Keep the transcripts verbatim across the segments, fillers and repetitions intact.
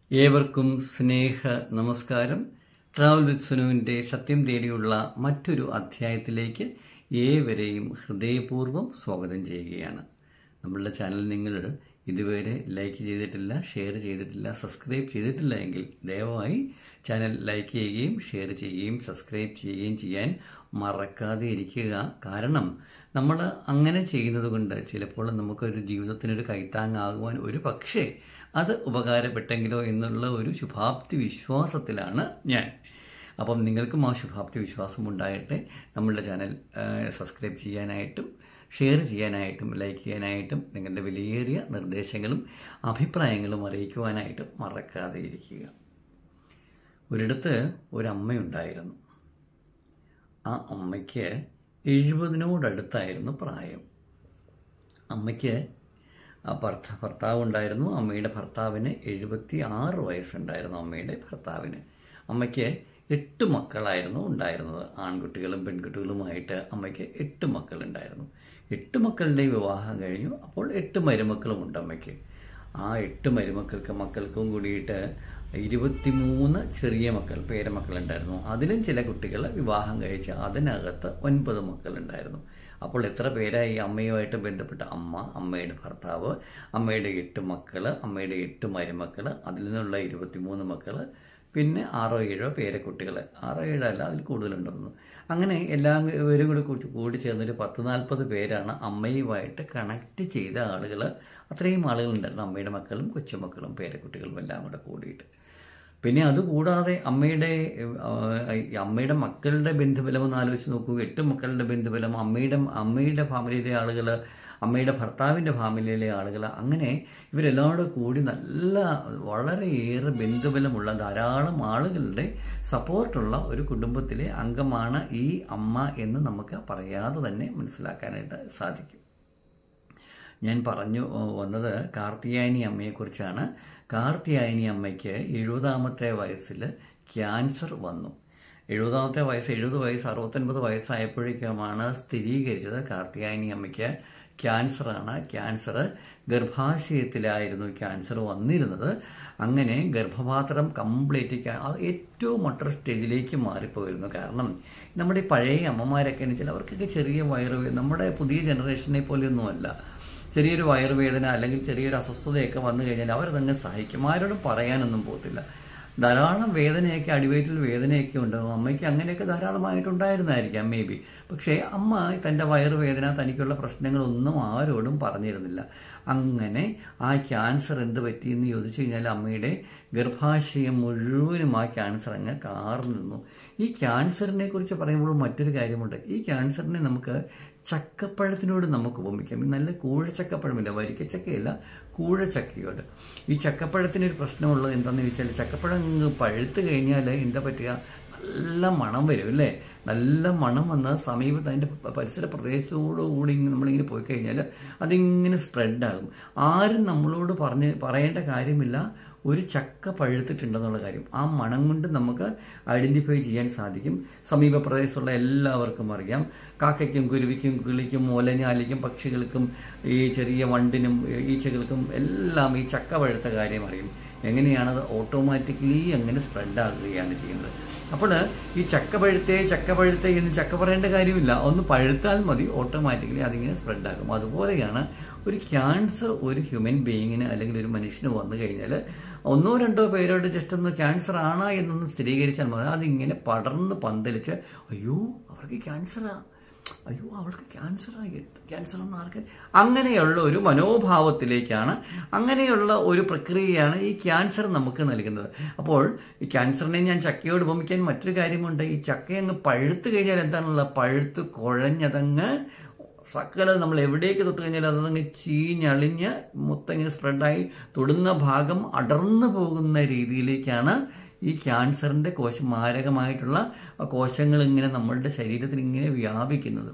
ഏവർക്കും സ്നേഹ നമസ്കാരം. Travel with സുനുവിൻ്റെ സത്യം തേടിയുള്ള മറ്റൊരു അധ്യായത്തിലേക്ക് ഏവരെയും ഹൃദയപൂർവ്വം സ്വാഗതം ചെയ്യുകയാണ്. നമ്മളുടെ ചാനൽ നിങ്ങൾ ഇതുവരെ ലൈക്ക് ചെയ്തിട്ടില്ല, ഷെയർ ചെയ്തിട്ടില്ല, സബ്സ്ക്രൈബ് ചെയ്തിട്ടില്ല എങ്കിൽ ദയവായി ചാനൽ ലൈക്ക് ചെയ്യുകയും ഷെയർ ചെയ്യുകയും സബ്സ്ക്രൈബ് ചെയ്യുകയും ചെയ്യാൻ മറക്കാതെ ഇരിക്കുക. കാരണം നമ്മൾ അങ്ങനെ ചെയ്യുന്നത് കൊണ്ട് ചിലപ്പോൾ നമുക്കൊരു ജീവിതത്തിനൊരു കൈത്താങ്ങാകുവാൻ ഒരു പക്ഷേ അത് ഉപകാരപ്പെട്ടെങ്കിലോ എന്നുള്ള ഒരു ശുഭാപ്തി വിശ്വാസത്തിലാണ് ഞാൻ. അപ്പം നിങ്ങൾക്കും ആ ശുഭാപ്തി വിശ്വാസം ഉണ്ടായിട്ട് നമ്മളുടെ ചാനൽ സബ്സ്ക്രൈബ് ചെയ്യാനായിട്ടും ഷെയർ ചെയ്യാനായിട്ടും ലൈക്ക് ചെയ്യാനായിട്ടും നിങ്ങളുടെ വിലയേറിയ നിർദ്ദേശങ്ങളും അഭിപ്രായങ്ങളും അറിയിക്കുവാനായിട്ടും മറക്കാതെ ഇരിക്കുക. ഒരിടത്ത് ഒരമ്മയുണ്ടായിരുന്നു. ആ അമ്മയ്ക്ക് എഴുപതിനോടടുത്തായിരുന്നു പ്രായം. അമ്മയ്ക്ക് ഭർത്ത ഭർത്താവ് ഉണ്ടായിരുന്നു. അമ്മയുടെ ഭർത്താവിന് എഴുപത്തി ആറ് വയസ്സുണ്ടായിരുന്നു. അമ്മയുടെ ഭർത്താവിന് അമ്മയ്ക്ക് എട്ട് മക്കളായിരുന്നു ഉണ്ടായിരുന്നത്. ആൺകുട്ടികളും പെൺകുട്ടികളുമായിട്ട് അമ്മയ്ക്ക് എട്ട് മക്കളുണ്ടായിരുന്നു. എട്ട് മക്കളുടെ വിവാഹം കഴിഞ്ഞു. അപ്പോൾ എട്ട് മരുമക്കളും ഉണ്ട് അമ്മയ്ക്ക്. ആ എട്ട് മരുമക്കൾക്ക് മക്കൾക്കും കൂടിയിട്ട് ഇരുപത്തിമൂന്ന് ചെറിയ മക്കൾ പേരമക്കളുണ്ടായിരുന്നു. അതിലും ചില കുട്ടികൾ വിവാഹം കഴിച്ച് അതിനകത്ത് ഒൻപത് മക്കളുണ്ടായിരുന്നു. അപ്പോൾ എത്ര പേരായി അമ്മയുമായിട്ട് ബന്ധപ്പെട്ട അമ്മ, അമ്മയുടെ ഭർത്താവ്, അമ്മയുടെ എട്ട് മക്കൾ, അമ്മയുടെ എട്ട് മരുമക്കൾ, അതിൽ നിന്നുള്ള ഇരുപത്തിമൂന്ന് മക്കൾ, പിന്നെ ആറോ ഏഴോ പേരക്കുട്ടികൾ. ആറോ ഏഴോ അല്ല, അതിൽ കൂടുതലുണ്ടെന്നു. അങ്ങനെ എല്ലാവരും കൂടി കൂടി ചേർന്നൊരു പത്ത് നാൽപ്പത് പേരാണ് അമ്മയുമായിട്ട് കണക്ട് ചെയ്ത ആളുകൾ. അത്രയും ആളുകളുണ്ടായിരുന്നു. അമ്മയുടെ മക്കളും കൊച്ചുമക്കളും പേരക്കുട്ടികളും എല്ലാം കൂടെ കൂടിയിട്ട്. പിന്നെ അതുകൂടാതെ അമ്മയുടെ അമ്മയുടെ മക്കളുടെ ബന്ധുബലം ഒന്ന് ആലോചിച്ച് നോക്കൂ. എട്ട് മക്കളുടെ ബന്ധുബലം, അമ്മയുടെ അമ്മയുടെ ഫാമിലിയിലെ ആളുകൾ, അമ്മയുടെ ഭർത്താവിൻ്റെ ഫാമിലിയിലെ ആളുകൾ, അങ്ങനെ ഇവരെല്ലാവരും കൂടി നല്ല വളരെയേറെ ബന്ധുബലമുള്ള ധാരാളം ആളുകളുടെ സപ്പോർട്ടുള്ള ഒരു കുടുംബത്തിലെ അംഗമാണ് ഈ അമ്മ എന്ന് നമുക്ക് പറയാതെ തന്നെ മനസ്സിലാക്കാനായിട്ട് സാധിക്കും. ഞാൻ പറഞ്ഞു വന്നത് കാർത്തിയായനി അമ്മയെക്കുറിച്ചാണ്. കാർത്തിയായനി അമ്മയ്ക്ക് എഴുപതാമത്തെ വയസ്സിൽ ക്യാൻസർ വന്നു. എഴുപതാമത്തെ വയസ്സ് എഴുപത് വയസ്സ് അറുപത്തൊൻപത് വയസ്സായപ്പോഴേക്കുമാണ് സ്ഥിരീകരിച്ചത് കാർത്തിയായനി അമ്മയ്ക്ക് ക്യാൻസറാണ്. ക്യാൻസർ ഗർഭാശയത്തിലായിരുന്നു ക്യാൻസർ വന്നിരുന്നത്. അങ്ങനെ ഗർഭപാത്രം കംപ്ലീറ്റ് ഏറ്റവും മട്ടർ സ്റ്റേജിലേക്ക് മാറിപ്പോയിരുന്നു. കാരണം നമ്മുടെ പഴയ അമ്മമാരൊക്കെ വെച്ചാൽ അവർക്കൊക്കെ ചെറിയ വയറ്, നമ്മുടെ പുതിയ ജനറേഷനെ പോലെയൊന്നുമല്ല. ചെറിയൊരു വയറുവേദന അല്ലെങ്കിൽ ചെറിയൊരു അസ്വസ്ഥതയൊക്കെ വന്നു കഴിഞ്ഞാൽ അവരതങ്ങ് സഹിക്കും. ആരോടും പറയാനൊന്നും പോകത്തില്ല. ധാരാളം വേദനയൊക്കെ, അടിവയറ്റിൽ വേദനയൊക്കെ ഉണ്ടാകും. അമ്മയ്ക്ക് അങ്ങനെയൊക്കെ ധാരാളമായിട്ടുണ്ടായിരുന്നായിരിക്കാം മേ ബി. പക്ഷേ അമ്മ തൻ്റെ വയറുവേദന, തനിക്കുള്ള പ്രശ്നങ്ങളൊന്നും ആരോടും പറഞ്ഞിരുന്നില്ല. അങ്ങനെ ആ ക്യാൻസർ എന്ത് പറ്റിയെന്ന് ചോദിച്ചു കഴിഞ്ഞാൽ അമ്മയുടെ ഗർഭാശയം മുഴുവനും ആ ക്യാൻസർ അങ്ങ് കാർന്നു നിന്നു. ഈ ക്യാൻസറിനെ കുറിച്ച് പറയുമ്പോൾ മറ്റൊരു കാര്യമുണ്ട്. ഈ ക്യാൻസറിനെ നമുക്ക് ചക്കപ്പഴത്തിനോട് നമുക്ക് ഉപമിക്കാം. നല്ല കൂഴച്ചക്കപ്പഴമില്ല, വരിക്കച്ചക്കയല്ല, കൂഴച്ചക്കയോട്. ഈ ചക്കപ്പഴത്തിനൊരു പ്രശ്നമുള്ളത് എന്താണെന്ന് ചോദിച്ചാൽ ചക്കപ്പഴം പഴുത്ത് കഴിഞ്ഞാൽ എന്താ പറ്റുക, നല്ല മണം വരും അല്ലേ. നല്ല മണം വന്ന് സമീപത്ത് അതിൻ്റെ പരിസര പ്രദേശത്തോടുകൂടി നമ്മളിങ്ങനെ പോയി കഴിഞ്ഞാൽ അതിങ്ങനെ സ്പ്രെഡാകും. ആരും നമ്മളോട് പറഞ്ഞ് പറയേണ്ട കാര്യമില്ല ഒരു ചക്ക പഴുത്തിട്ടുണ്ടെന്നുള്ള കാര്യം. ആ മണം കൊണ്ട് നമുക്ക് ഐഡൻറ്റിഫൈ ചെയ്യാൻ സാധിക്കും. സമീപ പ്രദേശത്തുള്ള എല്ലാവർക്കും അറിയാം. കാക്കയ്ക്കും കുരുവിക്കും കിളിക്കും ഓലഞ്ഞാലിക്കും പക്ഷികൾക്കും ഈ ചെറിയ വണ്ടിനും ഈച്ചകൾക്കും എല്ലാം ഈ ചക്ക പഴുത്ത കാര്യം അറിയും. എങ്ങനെയാണത് ഓട്ടോമാറ്റിക്കലി അങ്ങനെ സ്പ്രെഡാകുകയാണ് ചെയ്യുന്നത്. അപ്പോൾ ഈ ചക്ക പഴുത്തേ ചക്ക പഴുത്തേ എന്ന് ചക്ക പറയേണ്ട കാര്യമില്ല. ഒന്ന് പഴുത്താൽ മതി, ഓട്ടോമാറ്റിക്കലി അതിങ്ങനെ സ്പ്രെഡാകും. അതുപോലെയാണ് ഒരു ക്യാൻസർ ഒരു ഹ്യൂമൻ ബീയിങ്ങിന് അല്ലെങ്കിൽ ഒരു മനുഷ്യന് വന്നു കഴിഞ്ഞാൽ ഒന്നോ രണ്ടോ പേരോട് ജസ്റ്റ് ഒന്ന് ക്യാൻസർ ആണ് എന്നൊന്ന് സ്ഥിരീകരിച്ചാൽ മതി. അതിങ്ങനെ പടർന്ന് പന്തലിച്ച് അയ്യോ അവർക്ക് ക്യാൻസറാ, അയ്യോ അവൾക്ക് ക്യാൻസറായി, ക്യാൻസർ എന്ന് ആർക്ക്, അങ്ങനെയുള്ള ഒരു മനോഭാവത്തിലേക്കാണ്, അങ്ങനെയുള്ള ഒരു പ്രക്രിയയാണ് ഈ ക്യാൻസർ നമുക്ക് നൽകുന്നത്. അപ്പോൾ ഈ ക്യാൻസറിനെ ഞാൻ ചക്കയോട് ഉപമിക്കാൻ മറ്റൊരു കാര്യമുണ്ട്. ഈ ചക്കയങ്ങ് പഴുത്ത് കഴിഞ്ഞാൽ എന്താണുള്ള, പഴുത്ത് കുഴഞ്ഞതങ്ങ് സകല നമ്മൾ എവിടേക്ക് തൊട്ട് കഴിഞ്ഞാൽ അതങ്ങ് ചീഞ്ഞളിഞ്ഞ് മൊത്തം ഇങ്ങനെ സ്പ്രെഡായി തൊടുന്ന ഭാഗം അടർന്നു പോകുന്ന രീതിയിലേക്കാണ് ഈ ക്യാൻസറിൻ്റെ കോശം, മാരകമായിട്ടുള്ള കോശങ്ങൾ ഇങ്ങനെ നമ്മളുടെ ശരീരത്തിൽ ഇങ്ങനെ വ്യാപിക്കുന്നത്.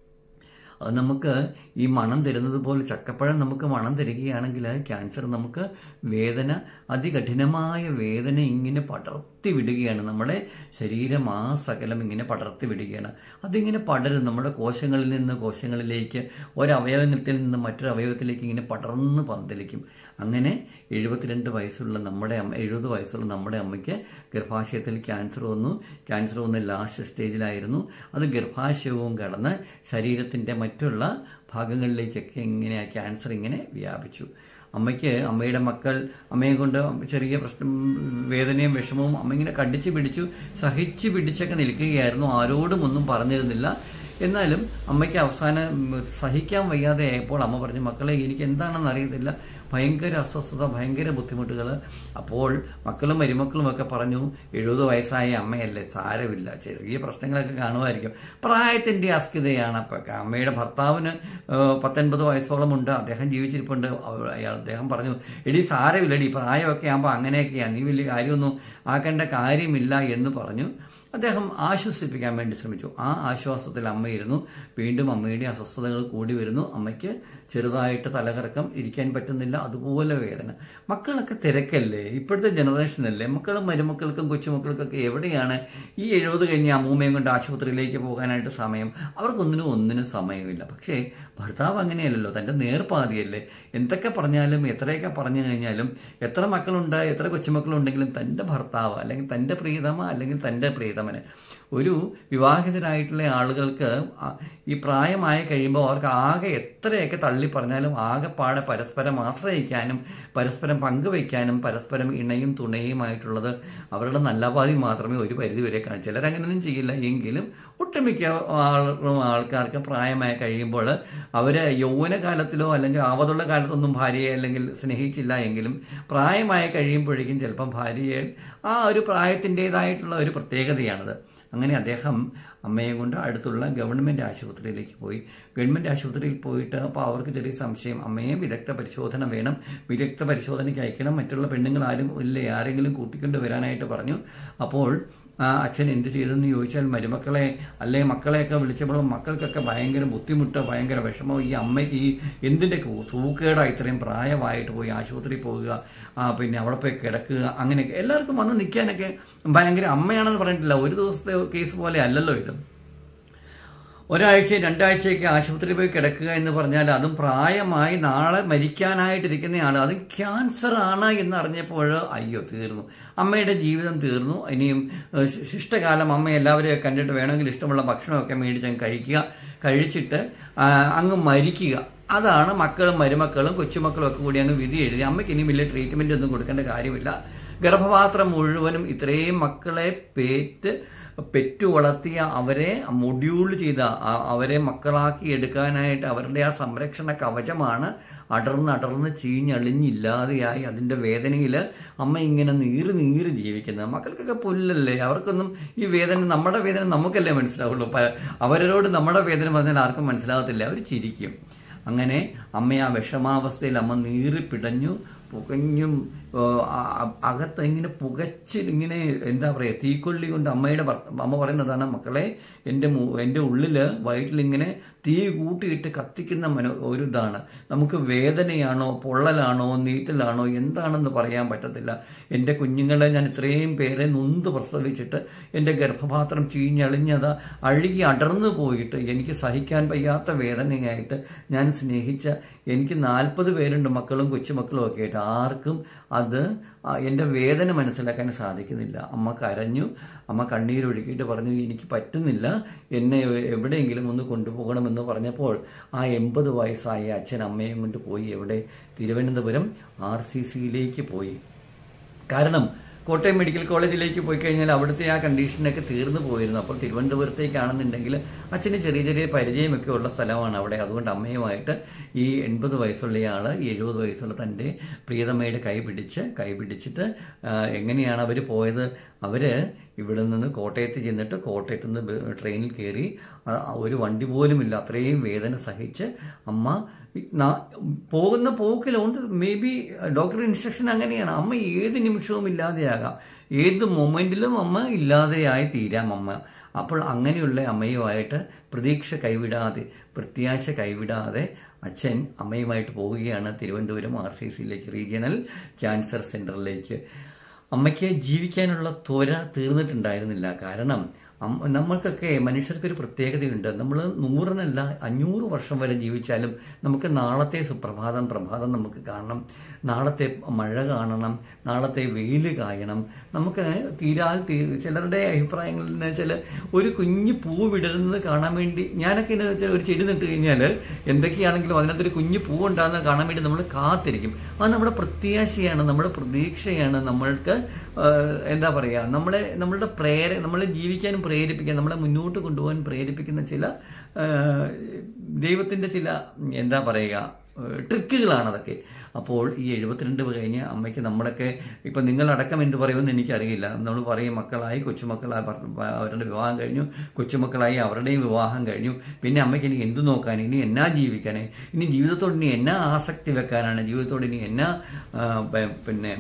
അത് നമുക്ക് ഈ മണം തരുന്നത് പോലെ ചക്കപ്പഴം നമുക്ക് മണം തരികയാണെങ്കിൽ ക്യാൻസർ നമുക്ക് വേദന, അതികഠിനമായ വേദന ഇങ്ങനെ പടർത്തി വിടുകയാണ്. നമ്മുടെ ശരീരം ആ സകലം ഇങ്ങനെ പടർത്തി വിടുകയാണ്. അതിങ്ങനെ പടരും നമ്മുടെ കോശങ്ങളിൽ നിന്ന് കോശങ്ങളിലേക്ക്, ഒരവയവത്തിൽ നിന്ന് മറ്റൊരു അവയവത്തിലേക്ക് ഇങ്ങനെ പടർന്ന് പന്തലിക്കും. അങ്ങനെ എഴുപത്തിരണ്ട് വയസ്സുള്ള നമ്മുടെ അമ്മ എഴുപത് വയസ്സുള്ള നമ്മുടെ അമ്മയ്ക്ക് ഗർഭാശയത്തിൽ ക്യാൻസർ വന്നു. ക്യാൻസർ വന്ന് ലാസ്റ്റ് സ്റ്റേജിലായിരുന്നു. അത് ഗർഭാശയവും കടന്ന് ശരീരത്തിൻ്റെ മറ്റുള്ള ഭാഗങ്ങളിലേക്കൊക്കെ ഇങ്ങനെ ആ ക്യാൻസർ ഇങ്ങനെ വ്യാപിച്ചു. അമ്മയ്ക്ക് അമ്മയുടെ മക്കൾ അമ്മയെ കൊണ്ട് ചെറിയ പ്രശ്നം വേദനയും വിഷമവും അമ്മ ഇങ്ങനെ കടിച്ചു പിടിച്ചു സഹിച്ചു പിടിച്ചൊക്കെ നിൽക്കുകയായിരുന്നു. ആരോടും ഒന്നും പറഞ്ഞിരുന്നില്ല. എന്നാലും അമ്മയ്ക്ക് അവസാനം സഹിക്കാൻ വയ്യാതെ ആയപ്പോൾ അമ്മ പറഞ്ഞു, മക്കളെ എനിക്ക് എന്താണെന്ന് അറിയത്തില്ല, ഭയങ്കര അസ്വസ്ഥത, ഭയങ്കര ബുദ്ധിമുട്ടുകൾ. അപ്പോൾ മക്കളും മരുമക്കളും ഒക്കെ പറഞ്ഞു, എഴുപത് വയസ്സായ അമ്മയല്ലേ, സാരമില്ല, ചെറിയ പ്രശ്നങ്ങളൊക്കെ കാണുമായിരിക്കും, പ്രായത്തിൻ്റെ അസ്കിതയാണ്. അപ്പം അമ്മയുടെ ഭർത്താവിന് പത്തൊൻപത് വയസ്സോളം ഉണ്ട്, അദ്ദേഹം ജീവിച്ചിരിപ്പുണ്ട്. അയാൾ അദ്ദേഹം പറഞ്ഞു, എടി സാരമില്ലടി, പ്രായമൊക്കെ ആകുമ്പോൾ അങ്ങനെയൊക്കെയാണ്, നീ വലിയ കാര്യമൊന്നും ആക്കേണ്ട കാര്യമില്ല എന്ന് പറഞ്ഞു. അദ്ദേഹം ആശ്വസിപ്പിക്കാൻ വേണ്ടി ശ്രമിച്ചു. ആ ആശ്വാസത്തിൽ അമ്മയിരുന്നു. വീണ്ടും അമ്മയുടെ അസ്വസ്ഥതകൾ കൂടി വരുന്നു. അമ്മയ്ക്ക് ചെറുതായിട്ട് തലകറക്കം, ഇരിക്കാൻ പറ്റുന്നില്ല, അതുപോലെ വേദന. മക്കളൊക്കെ തിരക്കല്ലേ, ഇപ്പോഴത്തെ ജനറേഷനല്ലേ, മക്കളും മരുമക്കൾക്കും കൊച്ചുമക്കൾക്കൊക്കെ എവിടെയാണ് ഈ എഴുപത് കഴിഞ്ഞ് അമ്മൂമ്മയും കൊണ്ട് ആശുപത്രിയിലേക്ക് പോകാനായിട്ട് സമയം? അവർക്കൊന്നിനും ഒന്നിനും സമയമില്ല. പക്ഷേ ഭർത്താവ് അങ്ങനെയല്ലല്ലോ, തൻ്റെ നേർപ്പാതിയല്ലേ. എന്തൊക്കെ പറഞ്ഞാലും എത്രയൊക്കെ പറഞ്ഞു കഴിഞ്ഞാലും എത്ര മക്കളുണ്ട്, എത്ര കൊച്ചുമക്കളുണ്ടെങ്കിലും തൻ്റെ ഭർത്താവ് അല്ലെങ്കിൽ തൻ്റെ പ്രിയതമ അല്ലെങ്കിൽ തൻ്റെ പ്രിയതമന്, ഒരു വിവാഹിതരായിട്ടുള്ള ആളുകൾക്ക് ഈ പ്രായമായി കഴിയുമ്പോൾ അവർക്ക് ആകെ എത്രയൊക്കെ തള്ളി പറഞ്ഞാലും ആകെപ്പാടെ പരസ്പരം ആശ്രയിക്കാനും പരസ്പരം പങ്കുവയ്ക്കാനും പരസ്പരം ഇണയും തുണയുമായിട്ടുള്ളത് അവരുടെ നല്ലപാതി മാത്രമേ ഒരു പരിധി വരെ കാണൂ. ചിലരങ്ങനെയൊന്നും ചെയ്യില്ല, എങ്കിലും ഒട്ടുമിക്ക ആൾക്കാർക്ക് പ്രായമായി കഴിയുമ്പോൾ അവർ യൗവനകാലത്തിലോ അല്ലെങ്കിൽ ആവതുള്ള കാലത്തൊന്നും ഭാര്യയെ അല്ലെങ്കിൽ സ്നേഹിച്ചില്ല എങ്കിലും പ്രായമായി കഴിയുമ്പോഴേക്കും ചിലപ്പം ഭാര്യയെ ആ ഒരു പ്രായത്തിൻ്റെതായിട്ടുള്ള ഒരു പ്രത്യേകതയാണത്. അങ്ങനെ അദ്ദേഹം അമ്മയെ കൊണ്ട് അടുത്തുള്ള ഗവൺമെൻറ് ആശുപത്രിയിലേക്ക് പോയി. ഗവൺമെൻറ് ആശുപത്രിയിൽ പോയിട്ട് അപ്പോൾ അവർക്ക് ചെറിയ സംശയം, അമ്മയെ വിദഗ്ധ പരിശോധന വേണം, വിദഗ്ധ പരിശോധനയ്ക്ക് അയക്കണം, മറ്റുള്ള പെണ്ണുങ്ങൾ ആരും ഇല്ലേ, ആരെങ്കിലും കൂട്ടിക്കൊണ്ട് വരാനായിട്ട് പറഞ്ഞു. അപ്പോൾ അച്ഛൻ എന്ത് ചെയ്തെന്ന് ചോദിച്ചാൽ മരുമക്കളെ അല്ലെങ്കിൽ മക്കളെയൊക്കെ വിളിച്ചപ്പോൾ മക്കൾക്കൊക്കെ ഭയങ്കര ബുദ്ധിമുട്ട്, ഭയങ്കര വിഷമം. ഈ അമ്മയ്ക്ക് ഈ എന്തിൻ്റെ സൂക്കേടാ ഇത്രയും പ്രായമായിട്ട് പോയി ആശുപത്രിയിൽ പോകുക, പിന്നെ അവിടെ പോയി കിടക്കുക, അങ്ങനെയൊക്കെ എല്ലാവർക്കും വന്ന് നിൽക്കാനൊക്കെ ഭയങ്കര. അമ്മയാണെന്ന് പറഞ്ഞിട്ടില്ല, ഒരു ദിവസത്തെ കേസ് പോലെ അല്ലല്ലോ ഇത്. ഒരാഴ്ച രണ്ടാഴ്ചയൊക്കെ ആശുപത്രിയിൽ പോയി കിടക്കുക എന്ന് പറഞ്ഞാൽ അതും പ്രായമായി നാളെ മരിക്കാനായിട്ടിരിക്കുന്നയാൾ, അത് ക്യാൻസർ ആണ് എന്നറിഞ്ഞപ്പോൾ അയ്യോ തീർന്നു, അമ്മയുടെ ജീവിതം തീർന്നു. ഇനിയും ശിഷ്ടകാലം അമ്മ എല്ലാവരെയും കണ്ടിട്ട് വേണമെങ്കിൽ ഇഷ്ടമുള്ള ഭക്ഷണമൊക്കെ മേടിച്ചങ്ങ് കഴിക്കുക, കഴിച്ചിട്ട് അങ്ങ് മരിക്കുക. അതാണ് മക്കളും മരുമക്കളും കൊച്ചുമക്കളും ഒക്കെ കൂടി അങ്ങ് വിധി എഴുതി. അമ്മയ്ക്ക് ഇനി വലിയ ട്രീറ്റ്മെൻ്റ് ഒന്നും കൊടുക്കേണ്ട കാര്യമില്ല. ഗർഭപാത്രം മുഴുവനും ഇത്രയും മക്കളെ പേറ്റ് പെറ്റു വളർത്തിയ അവരെ മൊഡ്യൂൾ ചെയ്ത അവരെ മക്കളാക്കി എടുക്കാനായിട്ട് അവരുടെ ആ സംരക്ഷണ കവചമാണ് അടർന്ന് അടർന്ന് ചീഞ്ഞളിഞ്ഞില്ലാതെയായി അതിൻ്റെ വേദനയിൽ അമ്മ ഇങ്ങനെ നീറി നീറി ജീവിക്കുന്നത്. മക്കൾക്കൊക്കെ പുല്ലല്ലേ, അവർക്കൊന്നും ഈ വേദന, നമ്മുടെ വേദന നമുക്കല്ലേ മനസ്സിലാവുള്ളൂ. അവരോട് നമ്മുടെ വേദന പറഞ്ഞാൽ ആർക്കും മനസ്സിലാകത്തില്ല, അവർ ചിരിക്കും. അങ്ങനെ അമ്മ ആ വിഷമാവസ്ഥയിൽ അമ്മ നീറി പിടഞ്ഞു പുകഞ്ഞും അകത്ത് ഇങ്ങനെ പുകച്ച് ഇങ്ങനെ എന്താ പറയുക, തീക്കൊള്ളി കൊണ്ട് അമ്മയുടെ അമ്മ പറയുന്നതാണ്, മക്കളെ എൻ്റെ എൻ്റെ ഉള്ളിൽ വയറ്റിലിങ്ങനെ തീ കൂട്ടിയിട്ട് കത്തിക്കുന്ന മനോ ഒരു ഇതാണ്. നമുക്ക് വേദനയാണോ പൊള്ളലാണോ നീറ്റലാണോ എന്താണെന്ന് പറയാൻ പറ്റത്തില്ല. എൻ്റെ കുഞ്ഞുങ്ങളെ ഞാൻ ഇത്രയും പേരെ നൊന്ത് പ്രസവിച്ചിട്ട് എൻ്റെ ഗർഭപാത്രം ചീഞ്ഞളിഞ്ഞത് അഴുകി അടർന്നു പോയിട്ട് എനിക്ക് സഹിക്കാൻ വയ്യാത്ത വേദനയായിട്ട് ഞാൻ സ്നേഹിച്ച എനിക്ക് നാൽപ്പത് പേരുണ്ട്, മക്കളും കൊച്ചുമക്കളും ഒക്കെ ആയിട്ട്. ആർക്കും അത് എൻ്റെ വേദന മനസ്സിലാക്കാൻ സാധിക്കുന്നില്ല. അമ്മ കരഞ്ഞു, അമ്മ കണ്ണീരൊഴുക്കിയിട്ട് പറഞ്ഞു, എനിക്ക് പറ്റുന്നില്ല, എന്നെ എവിടെയെങ്കിലും ഒന്ന് കൊണ്ടുപോകണമെന്ന് പറഞ്ഞപ്പോൾ ആ എൺപത് വയസ്സായ അച്ഛൻ അമ്മയും കൊണ്ട് പോയി. എവിടെ? തിരുവനന്തപുരം ആർ സി സിയിലേക്ക് പോയി. കാരണം കോട്ടയം മെഡിക്കൽ കോളേജിലേക്ക് പോയി കഴിഞ്ഞാൽ അവിടുത്തെ ആ കണ്ടീഷനൊക്കെ തീർന്നു പോയിരുന്നു. അപ്പോൾ തിരുവനന്തപുരത്തേക്കാണെന്നുണ്ടെങ്കിൽ അച്ഛന് ചെറിയ ചെറിയ പരിചയമൊക്കെ ഉള്ള സ്ഥലമാണ് അവിടെ. അതുകൊണ്ട് അമ്മയുമായിട്ട് ഈ എൺപത് വയസ്സുള്ളയാൾ എഴുപത് വയസ്സുള്ള തൻ്റെ പ്രിയതമ്മയുടെ കൈ പിടിച്ച് കൈ പിടിച്ചിട്ട് എങ്ങനെയാണ് അവർ പോയത്? അവർ ഇവിടെ നിന്ന് കോട്ടയത്ത് ചെന്നിട്ട് കോട്ടയത്ത് നിന്ന് ട്രെയിനിൽ കയറി, ഒരു വണ്ടി പോലുമില്ല, അത്രയും വേദന സഹിച്ച് അമ്മ പോകുന്ന പോക്കിലുണ്ട്. മേ ബി ഡോക്ടർ ഇൻസ്ട്രക്ഷൻ അങ്ങനെയാണ്, അമ്മ ഏത് നിമിഷവും ഇല്ലാതെയാകാം, ഏത് മൊമെന്റിലും അമ്മ ഇല്ലാതെയായി തീരാം അമ്മ. അപ്പോൾ അങ്ങനെയുള്ള അമ്മയുമായിട്ട് പ്രതീക്ഷ കൈവിടാതെ, പ്രത്യാശ കൈവിടാതെ അച്ഛൻ അമ്മയുമായിട്ട് പോവുകയാണ് തിരുവനന്തപുരം ആർ സി സിയിലേക്ക്, റീജിയണൽ ക്യാൻസർ സെന്ററിലേക്ക്. അമ്മയ്ക്ക് ജീവിക്കാനുള്ള ത്വര തീർന്നിട്ടുണ്ടായിരുന്നില്ല. കാരണം നമ്മൾക്കൊക്കെ മനുഷ്യർക്കൊരു പ്രത്യേകതയുണ്ട്. നമ്മൾ നൂറിനല്ല അഞ്ഞൂറ് വർഷം വരെ ജീവിച്ചാലും നമുക്ക് നാളത്തെ സുപ്രഭാതം പ്രഭാതം നമുക്ക് കാണണം, നാളത്തെ മഴ കാണണം, നാളത്തെ വെയിൽ കായണം. നമുക്ക് തീരാൽ തീ ചിലരുടെ അഭിപ്രായങ്ങളിൽ എന്ന് വെച്ചാൽ ഒരു കുഞ്ഞു പൂ വിടരുന്നത് കാണാൻ വേണ്ടി, ഞാനൊക്കെ എന്ന് വെച്ചാൽ ഒരു ചെടി നട്ട് കഴിഞ്ഞാൽ എന്തൊക്കെയാണെങ്കിലും അതിനകത്തൊരു കുഞ്ഞു പൂ ഉണ്ടാകുന്നത് കാണാൻ വേണ്ടി നമ്മൾ കാത്തിരിക്കും. അത് നമ്മുടെ പ്രത്യാശയാണ്, നമ്മുടെ പ്രതീക്ഷയാണ്, നമ്മൾക്ക് എന്താ പറയുക, നമ്മളെ നമ്മളുടെ പ്രേര നമ്മളെ ജീവിക്കാനും പ്രേരിപ്പിക്കാൻ, നമ്മളെ മുന്നോട്ട് കൊണ്ടുപോകാൻ പ്രേരിപ്പിക്കുന്ന ചില ദൈവത്തിൻ്റെ ചില എന്താ പറയുക ട്രിക്കുകളാണ് അതൊക്കെ. അപ്പോൾ ഈ എഴുപത്തിരണ്ട് കഴിഞ്ഞ് അമ്മയ്ക്ക് നമ്മളൊക്കെ ഇപ്പം നിങ്ങളടക്കം എന്ത് പറയുമെന്ന് എനിക്കറിയില്ല. നമ്മൾ പറയും മക്കളായി, കൊച്ചുമക്കളായി, അവരുടെ വിവാഹം കഴിഞ്ഞു, കൊച്ചുമക്കളായി അവരുടെയും വിവാഹം കഴിഞ്ഞു. പിന്നെ അമ്മയ്ക്ക് ഇനി എന്തു നോക്കാൻ, ഇനി എന്നാ ജീവിക്കാനേ, ഇനി ജീവിതത്തോട് ഇനി എന്നാ ആസക്തി വെക്കാനാണ്, ജീവിതത്തോട് ഇനി എന്നാ പിന്നെ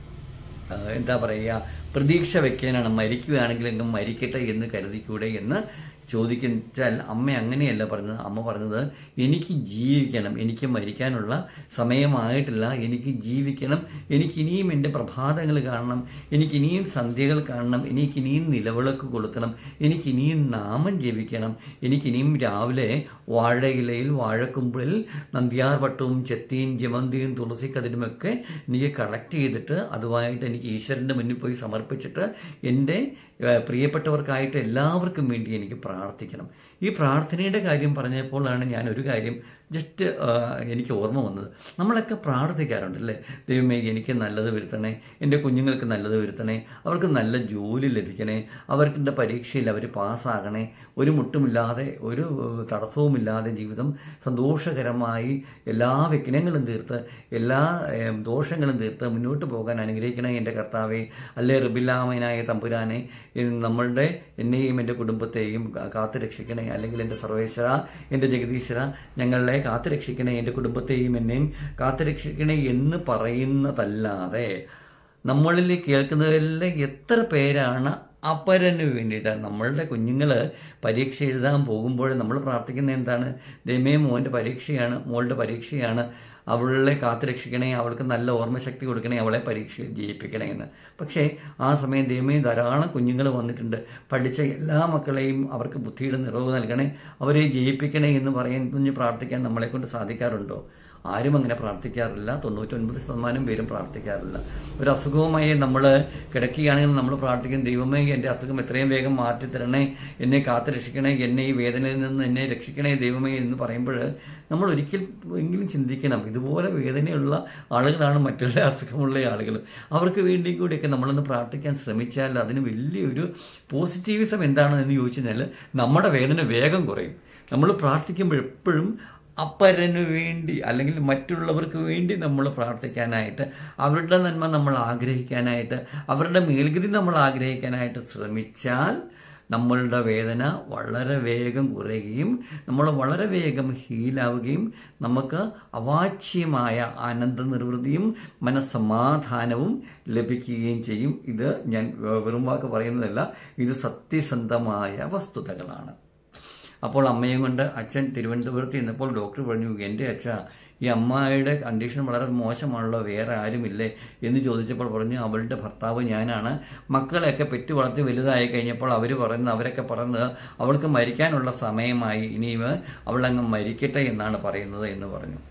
എന്താ പറയുക പ്രതീക്ഷ വെക്കാനാണ്, മരിക്കുകയാണെങ്കിലെങ്കിലും മരിക്കട്ടെ എന്ന് കരുതിക്കൂടെ എന്ന് ചോദിച്ചാൽ അമ്മ അങ്ങനെയല്ല പറഞ്ഞത്. അമ്മ പറഞ്ഞത് എനിക്ക് ജീവിക്കണം, എനിക്ക് മരിക്കാനുള്ള സമയമായിട്ടില്ല, എനിക്ക് ജീവിക്കണം, എനിക്കിനിയും എൻ്റെ പ്രഭാതങ്ങൾ കാണണം, എനിക്കിനിയും സന്ധ്യകൾ കാണണം, എനിക്കിനിയും നിലവിളക്ക് കൊളുത്തണം, എനിക്കിനിയും നാമം ജപിക്കണം, എനിക്കിനിയും രാവിലെ വാഴയിലയിൽ വാഴക്കുമ്പിളിൽ നന്ദ്യാർവട്ടവും ചെത്തിയും ജമന്തിയും തുളസിക്കതിരുമൊക്കെ എനിക്ക് കളക്ട് ചെയ്തിട്ട് അതുമായിട്ട് എനിക്ക് ഈശ്വരൻ്റെ മുന്നിൽ പോയി സമർപ്പിച്ചിട്ട് എൻ്റെ പ്രിയപ്പെട്ടവർക്കായിട്ട് എല്ലാവർക്കും വേണ്ടി എനിക്ക് പ്രാർത്ഥിക്കണം. ഈ പ്രാർത്ഥനയുടെ കാര്യം പറഞ്ഞപ്പോഴാണ് ഞാനൊരു കാര്യം ജസ്റ്റ് എനിക്ക് ഓർമ്മ വന്നത്. നമ്മളൊക്കെ പ്രാർത്ഥിക്കാറുണ്ട് അല്ലേ, ദൈവമേ എനിക്ക് നല്ലത് വരുത്തണേ, എൻ്റെ കുഞ്ഞുങ്ങൾക്ക് നല്ലത് വരുത്തണേ, അവർക്ക് നല്ല ജോലി ലഭിക്കണേ, അവർക്ക് പരീക്ഷയിൽ അവർ പാസ്സാകണേ, ഒരു മുട്ടുമില്ലാതെ ഒരു തടസ്സവുമില്ലാതെ ജീവിതം സന്തോഷകരമായി എല്ലാ വിഘ്നങ്ങളും തീർത്ത് എല്ലാ ദോഷങ്ങളും തീർത്ത് മുന്നോട്ട് പോകാൻ അനുഗ്രഹിക്കണേ എൻ്റെ കർത്താവേ. അല്ലേ റബ്ബില്ലാമനായ തമ്പുരാനെ, നമ്മളുടെ എന്നെയും എൻ്റെ കുടുംബത്തെയും കാത്തു രക്ഷിക്കണേ. അല്ലെങ്കിൽ എൻ്റെ സർവേശ്വര, എൻ്റെ ജഗദീശ്വര, ഞങ്ങളെ കാത്തുരക്ഷിക്കണേ, എൻ്റെ കുടുംബത്തെയും എന്നെയും കാത്തുരക്ഷിക്കണേ എന്ന് പറയുന്നതല്ലാതെ നമ്മളിൽ കേൾക്കുന്നവരിലെ എത്ര പേരാണ് അപരന് വേണ്ടിയിട്ട്? നമ്മളുടെ കുഞ്ഞുങ്ങൾ പരീക്ഷ എഴുതാൻ പോകുമ്പോൾ നമ്മൾ പ്രാർത്ഥിക്കുന്നത് എന്താണ്? ദൈവമേ മോൻ്റെ പരീക്ഷയാണ്, മോളുടെ പരീക്ഷയാണ്, അവളെ കാത്തുരക്ഷിക്കണേ, അവൾക്ക് നല്ല ഓർമ്മശക്തി കൊടുക്കണേ, അവളെ പരീക്ഷയിൽ ജയിപ്പിക്കണേ എന്ന്. പക്ഷേ ആ സമയം ദൈവമേ ധാരാളം കുഞ്ഞുങ്ങൾ വന്നിട്ടുണ്ട്, പഠിച്ച എല്ലാ മക്കളെയും അവർക്ക് ബുദ്ധിയുടെ നിറവ് നൽകണേ, അവരെ ജയിപ്പിക്കണേ എന്ന് പറയാൻ കുഞ്ഞ് പ്രാർത്ഥിക്കാൻ നമ്മളെ കൊണ്ട് സാധിക്കാറുണ്ടോ? ആരും അങ്ങനെ പ്രാർത്ഥിക്കാറില്ല. തൊണ്ണൂറ്റൊൻപത് ശതമാനം പേരും പ്രാർത്ഥിക്കാറില്ല. ഒരു അസുഖവുമായി നമ്മൾ കിടക്കുകയാണെങ്കിൽ നമ്മൾ പ്രാർത്ഥിക്കും, ദൈവമേ എൻ്റെ അസുഖം എത്രയും വേഗം മാറ്റിത്തരണേ, എന്നെ കാത്തു രക്ഷിക്കണേ, എന്നെ ഈ വേദനയിൽ നിന്ന് എന്നെ രക്ഷിക്കണേ ദൈവമേ എന്ന് പറയുമ്പോൾ നമ്മൾ ഒരിക്കൽ എങ്കിലും ചിന്തിക്കണം, ഇതുപോലെ വേദനയുള്ള ആളുകളാണ് മറ്റുള്ള അസുഖമുള്ള ആളുകൾ. അവർക്ക് വേണ്ടി കൂടിയൊക്കെ നമ്മളൊന്ന് പ്രാർത്ഥിക്കാൻ ശ്രമിച്ചാൽ അതിന് വലിയൊരു പോസിറ്റീവിസം എന്താണെന്ന് ചോദിച്ചു കഴിഞ്ഞാൽ നമ്മുടെ വേദന വേഗം കുറയും. നമ്മൾ പ്രാർത്ഥിക്കുമ്പോൾ എപ്പോഴും അപ്പരന് വേണ്ടി അല്ലെങ്കിൽ മറ്റുള്ളവർക്ക് വേണ്ടി നമ്മൾ പ്രാർത്ഥിക്കാനായിട്ട്, അവരുടെ നന്മ നമ്മൾ ആഗ്രഹിക്കാനായിട്ട്, അവരുടെ മേൽഗതി നമ്മൾ ആഗ്രഹിക്കാനായിട്ട് ശ്രമിച്ചാൽ നമ്മളുടെ വേദന വളരെ വേഗം കുറയുകയും നമ്മൾ വളരെ വേഗം ഹീലാവുകയും നമുക്ക് അവാച്യമായ ആനന്ദ നിർവൃതിയും മനസ്സമാധാനവും ലഭിക്കുകയും ചെയ്യും. ഇത് ഞാൻ വെറും വാക്ക് പറയുന്നതല്ല, ഇത് സത്യസന്ധമായ വസ്തുതകളാണ്. അപ്പോൾ അമ്മയും കൊണ്ട് അച്ഛൻ തിരുവനന്തപുരത്ത് ചെന്നപ്പോൾ ഡോക്ടർ പറഞ്ഞു, എൻ്റെ അച്ഛ ഈ അമ്മയുടെ കണ്ടീഷൻ വളരെ മോശമാണല്ലോ, വേറെ ആരുമില്ലേ എന്ന് ചോദിച്ചപ്പോൾ പറഞ്ഞു, അവളുടെ ഭർത്താവ് ഞാനാണ്. മക്കളെയൊക്കെ പെറ്റു വളർത്തി വലുതായി കഴിഞ്ഞപ്പോൾ അവർ പറയുന്നത് അവരൊക്കെ പറയുന്നത് അവൾക്ക് മരിക്കാനുള്ള സമയമായി, ഇനിയും അവളങ്ങ് മരിക്കട്ടെ എന്നാണ് പറയുന്നത് എന്ന് പറഞ്ഞു.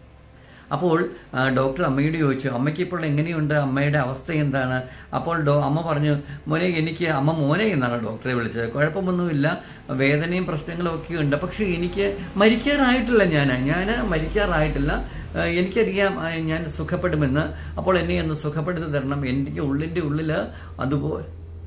അപ്പോൾ ഡോക്ടർ അമ്മയോട് ചോദിച്ചു, അമ്മയ്ക്ക് ഇപ്പോൾ എങ്ങനെയുണ്ട്, അമ്മയുടെ അവസ്ഥ എന്താണ്? അപ്പോൾ ഡോ അമ്മ പറഞ്ഞു, മോനെ എനിക്ക്, അമ്മ മോനെ എന്നാണ് ഡോക്ടറെ വിളിച്ചത്, കുഴപ്പമൊന്നുമില്ല, വേദനയും പ്രശ്നങ്ങളും ഒക്കെ ഉണ്ട്, പക്ഷേ എനിക്ക് മരിക്കാറായിട്ടില്ല, ഞാൻ ഞാൻ മരിക്കാറായിട്ടില്ല, എനിക്കറിയാം ഞാൻ സുഖപ്പെടുമെന്ന്. അപ്പോൾ എന്നെ ഒന്ന് സുഖപ്പെടുത്തി തരണം, എനിക്ക് ഉള്ളിൻ്റെ ഉള്ളിൽ അതുപോലെ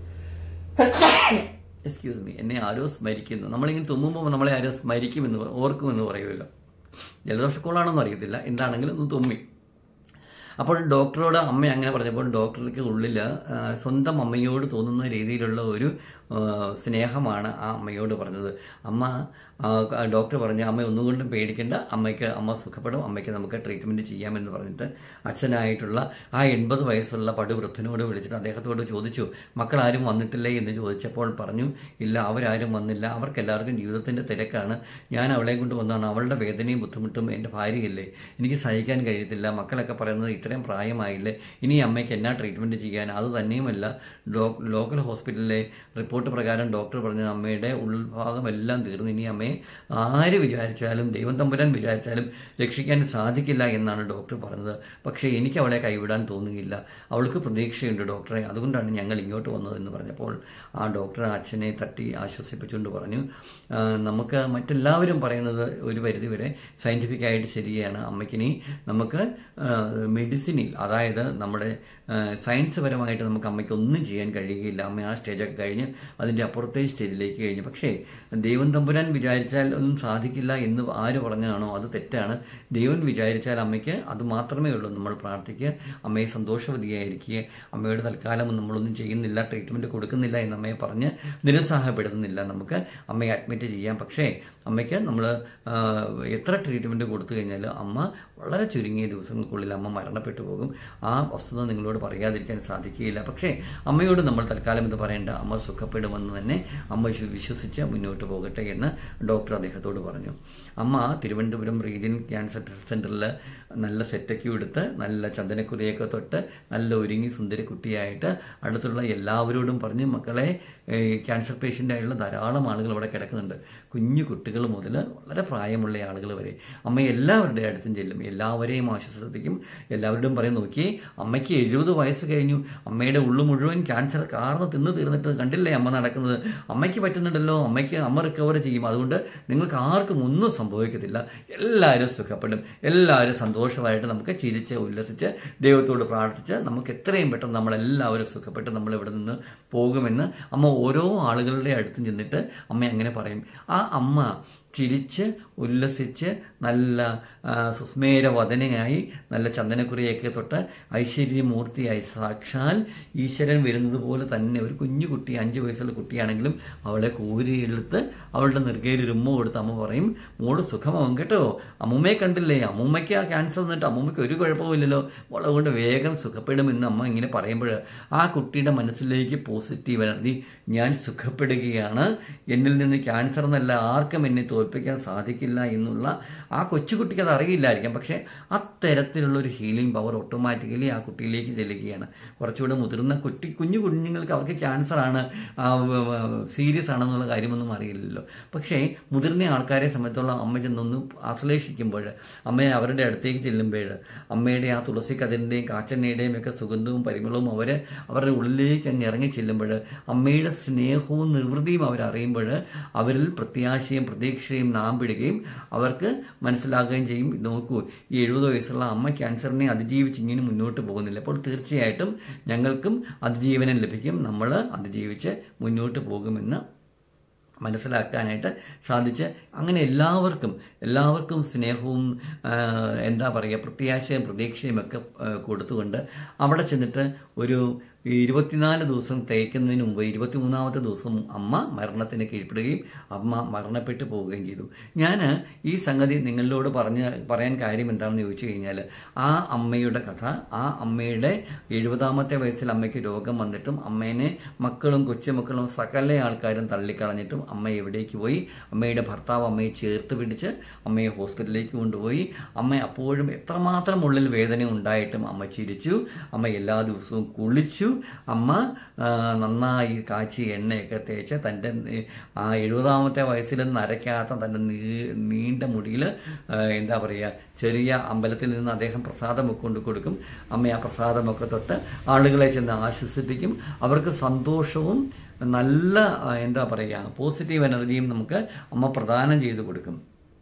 എക്സ്ക്യൂസ് മീ എന്നെ ആരോ സ്മരിക്കുന്നു. നമ്മളിങ്ങനെ തുമ്മുമ്പോൾ നമ്മളെ ആരോ സ്മരിക്കുമെന്ന് ഓർക്കുമെന്ന് പറയുമല്ലോ. ജലദോഷക്കോളാണെന്ന് അറിയത്തില്ല, എന്താണെങ്കിലും ഒന്ന് തുമ്മി. അപ്പോൾ ഡോക്ടറോട് അമ്മ അങ്ങനെ പറഞ്ഞപ്പോൾ ഡോക്ടർക്ക് ഉള്ളിൽ സ്വന്തം അമ്മയോട് തോന്നുന്ന രീതിയിലുള്ള ഒരു സ്നേഹമാണ് ആ അമ്മയോട് പറഞ്ഞത്. അമ്മ ഡോക്ടർ പറഞ്ഞു, അമ്മ ഒന്നുകൊണ്ടും പേടിക്കേണ്ട, അമ്മയ്ക്ക് അമ്മ സുഖപ്പെടും, അമ്മയ്ക്ക് നമുക്ക് ട്രീറ്റ്മെൻറ്റ് ചെയ്യാമെന്ന് പറഞ്ഞിട്ട് അച്ഛനായിട്ടുള്ള ആ എൺപത് വയസ്സുള്ള പടുവൃദ്ധനോട് വിളിച്ചിട്ട് അദ്ദേഹത്തോട് ചോദിച്ചു, മക്കളാരും വന്നിട്ടില്ലേ എന്ന് ചോദിച്ചപ്പോൾ പറഞ്ഞു, ഇല്ല അവരാരും വന്നില്ല, അവർക്കെല്ലാവർക്കും ജീവിതത്തിൻ്റെ തിരക്കാണ്, ഞാൻ അവളെ കൊണ്ട് വന്നതാണ്, അവളുടെ വേദനയും ബുദ്ധിമുട്ടും എൻ്റെ ഭാര്യയല്ലേ, എനിക്ക് സഹിക്കാൻ കഴിയത്തില്ല, മക്കളൊക്കെ പറയുന്നത് ഇത്രയും പ്രായമായില്ലേ, ഇനി അമ്മയ്ക്ക് എന്നാ ട്രീറ്റ്മെൻറ്റ് ചെയ്യാൻ, അത് തന്നെയുമല്ല ലോക്കൽ ഹോസ്പിറ്റലിലെ റിപ്പോർട്ട് റിപ്പോർട്ട് പ്രകാരം ഡോക്ടർ പറഞ്ഞു അമ്മയുടെ ഉൾഭാഗം എല്ലാം തീർന്നു, ഇനി അമ്മയെ ആര് വിചാരിച്ചാലും ദൈവം തമ്പുരാൻ വിചാരിച്ചാലും രക്ഷിക്കാൻ സാധിക്കില്ല എന്നാണ് ഡോക്ടർ പറഞ്ഞത്. പക്ഷേ എനിക്ക് അവളെ കൈവിടാൻ തോന്നുകയില്ല, അവൾക്ക് പ്രതീക്ഷയുണ്ട് ഡോക്ടറെ, അതുകൊണ്ടാണ് ഞങ്ങൾ ഇങ്ങോട്ട് വന്നതെന്ന് പറഞ്ഞപ്പോൾ ആ ഡോക്ടർ അച്ഛനെ തട്ടി ആശ്വസിപ്പിച്ചുകൊണ്ട് പറഞ്ഞു, നമുക്ക് മറ്റെല്ലാവരും പറയുന്നത് ഒരു പരിധിവരെ സയൻറ്റിഫിക്കായിട്ട് ശരിയാണ്, അമ്മയ്ക്കിനി നമുക്ക് മെഡിസിനിൽ അതായത് നമ്മുടെ സയൻസ് പരമായിട്ട് നമുക്ക് അമ്മയ്ക്ക് ഒന്നും ചെയ്യാൻ കഴിയുകയില്ല, അമ്മ ആ സ്റ്റേജൊക്കെ കഴിഞ്ഞ് അതിൻ്റെ അപ്പുറത്തെ സ്റ്റേജിലേക്ക് കഴിഞ്ഞു. പക്ഷേ ദൈവം തമ്പുരാൻ വിചാരിച്ചാൽ ഒന്നും സാധിക്കില്ല എന്ന് ആര് പറഞ്ഞാണോ അത് തെറ്റാണ്. ദൈവം വിചാരിച്ചാൽ അമ്മയ്ക്ക് അത് മാത്രമേ ഉള്ളൂ. നമ്മൾ പ്രാർത്ഥിക്കുക, അമ്മയെ സന്തോഷവതിയായിരിക്കുക, അമ്മയുടെ തൽക്കാലം നമ്മളൊന്നും ചെയ്യുന്നില്ല, ട്രീറ്റ്മെൻറ്റ് കൊടുക്കുന്നില്ല എന്ന് അമ്മയെ പറഞ്ഞ് നിരുത്സാഹപ്പെടുത്തുന്നില്ല. നമുക്ക് അമ്മയെ അഡ്മിറ്റ് ചെയ്യാം. പക്ഷേ അമ്മയ്ക്ക് നമ്മൾ എത്ര ട്രീറ്റ്മെൻറ്റ് കൊടുത്തു കഴിഞ്ഞാൽ അമ്മ വളരെ ചുരുങ്ങിയ ദിവസങ്ങൾക്കുള്ളിൽ അമ്മ മരണപ്പെട്ടു പോകും. ആ വസ്തുത നിങ്ങളോട് പറയാതിരിക്കാൻ സാധിക്കുകയില്ല. പക്ഷേ അമ്മയോട് നമ്മൾ തൽക്കാലം ഇത് പറയേണ്ട, അമ്മ സുഖപ്പെടുമെന്ന് തന്നെ അമ്മ വിശ്വസിച്ച് മുന്നോട്ട് പോകട്ടെ എന്ന് ഡോക്ടർ അദ്ദേഹത്തോട് പറഞ്ഞു. അമ്മ തിരുവനന്തപുരം റീജിയൻ ക്യാൻസർ സെൻറ്ററിൽ നല്ല സെറ്റൊക്കെ എടുത്ത് നല്ല ചന്ദനക്കുറിയൊക്കെ തൊട്ട് നല്ല ഒരുങ്ങി സുന്ദരി കുട്ടിയായിട്ട് അടുത്തുള്ള എല്ലാവരോടും പറഞ്ഞ്, മക്കളെ ക്യാൻസർ പേഷ്യൻ്റായുള്ള ധാരാളം ആളുകൾ ഇവിടെ കിടക്കുന്നുണ്ട്, കുഞ്ഞു കുട്ടികൾ മുതൽ വളരെ പ്രായമുള്ള ആളുകൾ വരെ. അമ്മ എല്ലാവരുടെ അടുത്തും ചെല്ലും, എല്ലാവരെയും ആശ്വസിപ്പിക്കും. എല്ലാവരോടും പറയും, നോക്കി അമ്മയ്ക്ക് എഴുപത് വയസ്സ് കഴിഞ്ഞു, അമ്മയുടെ ഉള്ളു മുഴുവൻ ക്യാൻസർ കാർന്ന് തിന്ന് തീർന്നിട്ട് കണ്ടില്ലേ അമ്മ നടക്കുന്നത്, അമ്മയ്ക്ക് പറ്റുന്നുണ്ടല്ലോ, അമ്മയ്ക്ക് അമ്മ റിക്കവർ ചെയ്യും, അതുകൊണ്ട് നിങ്ങൾക്ക് ആർക്കും ഒന്നും സംഭവിക്കത്തില്ല, എല്ലാവരും സുഖപ്പെടും, എല്ലാവരും സന്തോഷമായിട്ട് നമുക്ക് ചിരിച്ച് ഉല്ലസിച്ച് ദൈവത്തോട് പ്രാർത്ഥിച്ച് നമുക്ക് എത്രയും പെട്ടെന്ന് നമ്മളെല്ലാവരും സുഖപ്പെട്ട് നമ്മൾ ഇവിടെ നിന്ന് പോകുമെന്ന് അമ്മ ഓരോ ആളുകളുടെ അടുത്തും ചെന്നിട്ട് അമ്മ അങ്ങനെ പറയും. ആ അമ്മ ചിരിച്ച് ഉല്ലസിച്ച് നല്ല സുസ്മേരവദനയായി നല്ല ചന്ദനക്കുറിയൊക്കെ തൊട്ട് ഐശ്വര്യമൂർത്തിയായി സാക്ഷാൽ ഈശ്വരൻ വരുന്നത് പോലെ തന്നെ ഒരു കുഞ്ഞു കുട്ടി, അഞ്ച് വയസ്സുള്ള കുട്ടിയാണെങ്കിലും അവളെ കോരിയെടുത്ത് അവളുടെ നെറുകയിൽ ഒരു ഉമ്മ കൊടുത്ത് അമ്മ പറയും, മോള് സുഖമാവും കേട്ടോ, അമ്മൂമ്മയെ കണ്ടില്ലേ, അമ്മൂമ്മയ്ക്ക് ആ ക്യാൻസർ എന്നിട്ട് അമ്മൂമ്മയ്ക്ക് ഒരു കുഴപ്പമില്ലല്ലോ, മോളെ കൊണ്ട് വേഗം സുഖപ്പെടുമെന്ന് അമ്മ ഇങ്ങനെ പറയുമ്പോൾ ആ കുട്ടിയുടെ മനസ്സിലേക്ക് പോസിറ്റീവ് എനർജി, ഞാൻ സുഖപ്പെടുകയാണ്, എന്നിൽ നിന്ന് ക്യാൻസർ എന്നല്ല ആർക്കും എന്നെ തോൽപ്പിക്കാൻ സാധിക്കില്ല എന്നുള്ള ആ കൊച്ചുകുട്ടിക്ക് അത് അറിയില്ലായിരിക്കാം. പക്ഷേ അത്തരത്തിലുള്ളൊരു ഹീലിംഗ് പവർ ഓട്ടോമാറ്റിക്കലി ആ കുട്ടിയിലേക്ക് ചെല്ലുകയാണ്. കുറച്ചുകൂടെ മുതിർന്ന കുട്ടി കുഞ്ഞു കുഞ്ഞുങ്ങൾക്ക് അവർക്ക് ക്യാൻസറാണ്, സീരിയസ് ആണെന്നുള്ള കാര്യമൊന്നും അറിയില്ലല്ലോ. പക്ഷേ മുതിർന്ന ആൾക്കാരെ സംബന്ധിച്ചുള്ള അമ്മ ചെന്നൊന്ന് ആശ്ലേഷിക്കുമ്പോൾ, അമ്മയെ അവരുടെ അടുത്തേക്ക് ചെല്ലുമ്പോൾ അമ്മയുടെ ആ തുളസി കതിരിൻ്റെയും കാച്ചെണ്ണയുടെയും ഒക്കെ സുഗന്ധവും പരിമളവും അവർ അവരുടെ ഉള്ളിലേക്ക് അങ്ങ് ഇറങ്ങി ചെല്ലുമ്പോൾ അമ്മയുടെ സ്നേഹവും നിർവൃതിയും അവരറിയുമ്പോൾ അവരിൽ പ്രത്യാശയും പ്രതീക്ഷയും നാമ്പിടുകയും അവർക്ക് മനസ്സിലാക്കുകയും ചെയ്യും, നോക്കൂ ഈ എഴുപത് വയസ്സുള്ള അമ്മ ക്യാൻസറിനെ അതിജീവിച്ച് ഇങ്ങനെ മുന്നോട്ട് പോകുന്നില്ല, അപ്പോൾ തീർച്ചയായിട്ടും ഞങ്ങൾക്കും അതിജീവനം ലഭിക്കും, നമ്മൾ അതിജീവിച്ച് മുന്നോട്ട് പോകുമെന്ന് മനസ്സിലാക്കാനായിട്ട് സാധിച്ച് അങ്ങനെ എല്ലാവർക്കും എല്ലാവർക്കും സ്നേഹവും എന്താ പറയുക പ്രത്യാശയും പ്രതീക്ഷയും ഒക്കെ കൊടുത്തുകൊണ്ട് അവിടെ ചെന്നിട്ട് ഒരു ഇരുപത്തിനാല് ദിവസം തേക്കുന്നതിന് മുമ്പ് ഇരുപത്തിമൂന്നാമത്തെ ദിവസം അമ്മ മരണത്തിന് കീഴ്പ്പെടുകയും അമ്മ മരണപ്പെട്ടു പോവുകയും ചെയ്തു. ഞാൻ ഈ സംഗതി നിങ്ങളോട് പറഞ്ഞ് പറയാൻ കാര്യം എന്താണെന്ന് ചോദിച്ചു കഴിഞ്ഞാൽ, ആ അമ്മയുടെ കഥ, ആ അമ്മയുടെ എഴുപതാമത്തെ വയസ്സിൽ അമ്മയ്ക്ക് രോഗം വന്നിട്ടും അമ്മേനെ മക്കളും കൊച്ചുമക്കളും സകല ആൾക്കാരും തള്ളിക്കളഞ്ഞിട്ടും അമ്മ എവിടേക്ക് പോയി, അമ്മയുടെ ഭർത്താവ് അമ്മയെ ചേർത്ത് പിടിച്ച് അമ്മയെ ഹോസ്പിറ്റലിലേക്ക് കൊണ്ടുപോയി. അമ്മ അപ്പോഴും എത്രമാത്രം ഉള്ളിൽ വേദന ഉണ്ടായിട്ടും അമ്മ ചിരിച്ചു, അമ്മ എല്ലാ ദിവസവും കുളിച്ചു, അമ്മ നന്നായി കാച്ചി എണ്ണയൊക്കെ തേച്ച് തൻ്റെ ആ എഴുപതാമത്തെ വയസ്സിൽ നരയ്ക്കാത്ത തൻ്റെ നീണ്ട മുടിയിൽ എന്താ പറയുക ചെറിയ അമ്പലത്തിൽ നിന്ന് അദ്ദേഹം പ്രസാദമൊക്കെ കൊണ്ട് കൊടുക്കും. അമ്മ ആ പ്രസാദമൊക്കെ തൊട്ട് ആളുകളെ ചെന്ന് ആശ്വസിപ്പിക്കും. അവർക്ക് സന്തോഷവും നല്ല എന്താ പറയുക പോസിറ്റീവ് എനർജിയും നമുക്ക് അമ്മ പ്രദാനം ചെയ്തു കൊടുക്കും.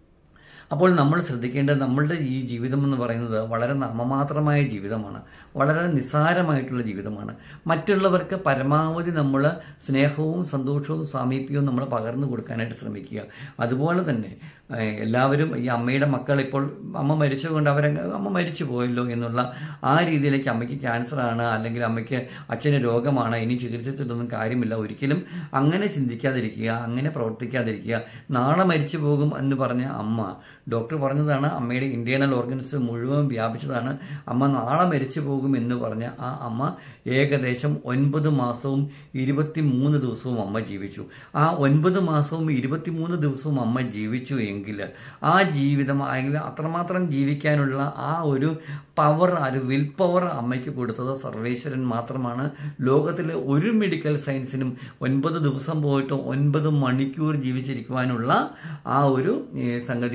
അപ്പോൾ നമ്മൾ ശ്രദ്ധിക്കേണ്ടത് നമ്മളുടെ ഈ ജീവിതം എന്ന് പറയുന്നത് വളരെ നാമമാത്രമായ ജീവിതമാണ്, വളരെ നിസ്സാരമായിട്ടുള്ള ജീവിതമാണ്. മറ്റുള്ളവർക്ക് പരമാവധി നമ്മൾ സ്നേഹവും സന്തോഷവും സാമീപ്യവും നമ്മൾ പകർന്നു കൊടുക്കാനായിട്ട് ശ്രമിക്കുക. അതുപോലെ തന്നെ എല്ലാവരും ഈ അമ്മയുടെ മക്കൾ ഇപ്പോൾ അമ്മ മരിച്ചുകൊണ്ട് അവരെ അമ്മ മരിച്ചു പോയല്ലോ എന്നുള്ള ആ രീതിയിലേക്ക് അമ്മയ്ക്ക് ക്യാൻസറാണ് അല്ലെങ്കിൽ അമ്മയ്ക്ക് അച്ഛന് രോഗമാണ് ഇനി ചികിത്സിച്ചിട്ടൊന്നും കാര്യമില്ല, ഒരിക്കലും അങ്ങനെ ചിന്തിക്കാതിരിക്കുക, അങ്ങനെ പ്രവർത്തിക്കാതിരിക്കുക. നാളെ മരിച്ചു പോകും എന്ന് പറഞ്ഞ അമ്മ ഡോക്ടർ പറഞ്ഞതാണ് അമ്മയുടെ ഇന്റേണൽ ഓർഗൻസ് മുഴുവൻ വ്യാപിച്ചതാണ്, അമ്മ നാളെ മരിച്ചു പോകും എന്ന് പറഞ്ഞ ആ അമ്മ ഏകദേശം ഒൻപത് മാസവും ഇരുപത്തി മൂന്ന് ദിവസവും അമ്മ ജീവിച്ചു. ആ ഒൻപത് മാസവും ഇരുപത്തിമൂന്ന് ദിവസവും അമ്മ ജീവിച്ചു എങ്കിൽ ആ ജീവിതം അല്ലെങ്കിൽ അത്രമാത്രം ജീവിക്കാനുള്ള ആ ഒരു പവർ, ആ ഒരു വിൽ പവർ അമ്മയ്ക്ക് കൊടുത്തത് സർവേശ്വരൻ മാത്രമാണ്. ലോകത്തിലെ ഒരു മെഡിക്കൽ സയൻസിനും ഒൻപത് ദിവസം പോയിട്ട് ഒൻപത് മണിക്കൂർ ജീവിച്ചിരിക്കുവാനുള്ള ആ ഒരു സംഗതി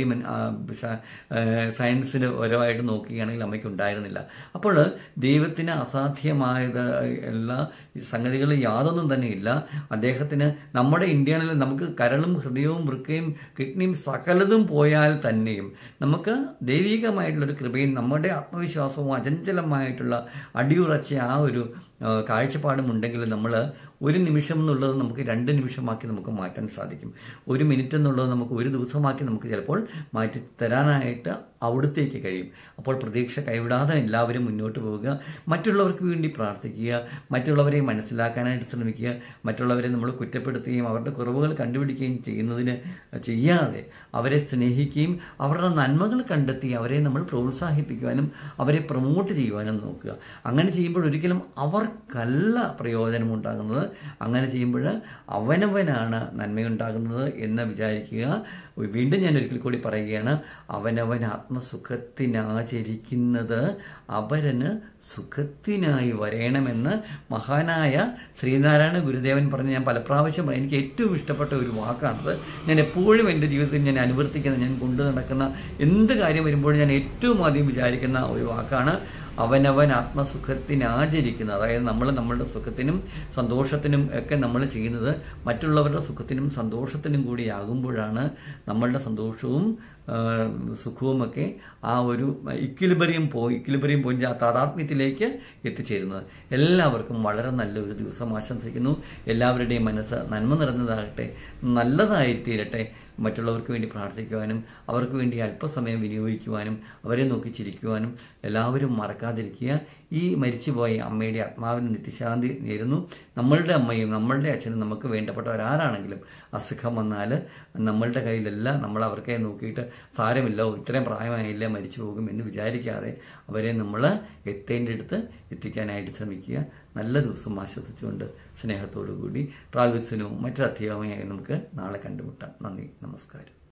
സയൻസിന് പരമായിട്ട് നോക്കുകയാണെങ്കിൽ അമ്മയ്ക്ക് ഉണ്ടായിരുന്നില്ല. അപ്പോൾ ദൈവത്തിന് അസാധ്യമായത് എല്ലാ സംഗതികൾ യാതൊന്നും തന്നെ ഇല്ല. അദ്ദേഹത്തിന് നമ്മുടെ ഇന്ത്യയിൽ നമുക്ക് കരളും ഹൃദയവും വൃക്കയും കിഡ്നിയും സകലതും പോയാൽ തന്നെയും നമുക്ക് ദൈവികമായിട്ടുള്ളൊരു കൃപയും നമ്മുടെ ആത്മവിശ്വാസവും അചഞ്ചലമായിട്ടുള്ള അടിയുറച്ച ആ ഒരു കാഴ്ചപ്പാടും ഉണ്ടെങ്കിൽ നമ്മൾ ഒരു നിമിഷം എന്നുള്ളത് നമുക്ക് രണ്ട് നിമിഷമാക്കി നമുക്ക് മാറ്റാൻ സാധിക്കും. ഒരു മിനിറ്റ് എന്നുള്ളത് നമുക്ക് ഒരു ദിവസമാക്കി നമുക്ക് ചിലപ്പോൾ മാറ്റി തരാനായിട്ട് അവിടത്തേക്ക് കഴിയും. അപ്പോൾ പ്രതീക്ഷ കൈവിടാതെ എല്ലാവരും മുന്നോട്ട് പോവുക, മറ്റുള്ളവർക്ക് വേണ്ടി പ്രാർത്ഥിക്കുക, മറ്റുള്ളവരെ മനസ്സിലാക്കാനായിട്ട് ശ്രമിക്കുക. മറ്റുള്ളവരെ നമ്മൾ കുറ്റപ്പെടുത്തുകയും അവരുടെ കുറവുകൾ കണ്ടുപിടിക്കുകയും ചെയ്യുന്നതിന് ചെയ്യാതെ അവരെ സ്നേഹിക്കുകയും അവരുടെ നന്മകൾ കണ്ടെത്തി അവരെ നമ്മൾ പ്രോത്സാഹിപ്പിക്കുവാനും അവരെ പ്രൊമോട്ട് ചെയ്യുവാനും നോക്കുക. അങ്ങനെ ചെയ്യുമ്പോൾ ഒരിക്കലും അവർക്കല്ല പ്രയോജനം ഉണ്ടാകുന്നത്, അങ്ങനെ ചെയ്യുമ്പോൾ അവനവനാണ് നന്മയുണ്ടാകുന്നത് എന്ന് വിചാരിക്കുക. വീണ്ടും ഞാൻ ഒരിക്കൽ കൂടി പറയുകയാണ്, അവനവൻ ആത്മസുഖത്തിനാചരിക്കുന്നത് അപരന് സുഖത്തിനായി വരയണമെന്ന് മഹാനായ ശ്രീനാരായണ ഗുരുദേവൻ പറഞ്ഞ് ഞാൻ പല പ്രാവശ്യം പറയും. എനിക്ക് ഏറ്റവും ഇഷ്ടപ്പെട്ട ഒരു വാക്കാണത്. ഞാൻ എപ്പോഴും എൻ്റെ ജീവിതത്തിൽ ഞാൻ അനുവർത്തിക്കുന്ന, ഞാൻ കൊണ്ടു നടക്കുന്ന എന്ത് കാര്യം വരുമ്പോഴും ഞാൻ ഏറ്റവും ആദ്യം വിചാരിക്കുന്ന ഒരു വാക്കാണ് അവനവൻ ആത്മസുഖത്തിനാചരിക്കുന്നത്. അതായത് നമ്മൾ നമ്മളുടെ സുഖത്തിനും സന്തോഷത്തിനും ഒക്കെ നമ്മൾ ചെയ്യുന്നത് മറ്റുള്ളവരുടെ സുഖത്തിനും സന്തോഷത്തിനും കൂടി ആകുമ്പോഴാണ് നമ്മളുടെ സന്തോഷവും സുഖവുമൊക്കെ ആ ഒരു ഇക്വിലിബ്രിയം പോയി ഇക്വിലിബ്രിയം പോയി ആ താതാത്മ്യത്തിലേക്ക് എത്തിച്ചേരുന്നത്. എല്ലാവർക്കും വളരെ നല്ലൊരു ദിവസം ആശംസിക്കുന്നു. എല്ലാവരുടെയും മനസ്സ് നന്മ നിറഞ്ഞതാകട്ടെ, നല്ലതായിത്തീരട്ടെ. മറ്റുള്ളവർക്ക് വേണ്ടി പ്രാർത്ഥിക്കുവാനും അവർക്ക് വേണ്ടി അല്പസമയം വിനിയോഗിക്കുവാനും അവരെ നോക്കി ചിരിക്കുവാനും എല്ലാവരും മറക്കാതിരിക്കുക. ഈ മരിച്ചുപോയ അമ്മയുടെ ആത്മാവിന് നിത്യശാന്തി നേരുന്നു. നമ്മളുടെ അമ്മയും നമ്മളുടെ അച്ഛനും നമുക്ക് വേണ്ടപ്പെട്ടവരാരാണെങ്കിലും അസുഖം വന്നാൽ നമ്മളുടെ കയ്യിലല്ല, നമ്മൾ അവർക്കെ നോക്കിയിട്ട് സാരമില്ല, ഇത്രയും പ്രായമായില്ല മരിച്ചു പോകും എന്ന് വിചാരിക്കാതെ അവരെ നമ്മൾ എത്തേണ്ടടുത്ത് എത്തിക്കാനായിട്ട് ശ്രമിക്കുക. നല്ല ദിവസം ആശ്വസിച്ചുകൊണ്ട് സ്നേഹത്തോടു കൂടി ട്രാവൽസിനും മറ്റൊരു അധ്യാപകമായി നമുക്ക് നാളെ കണ്ടുമുട്ടാം. നന്ദി, നമസ്കാരം.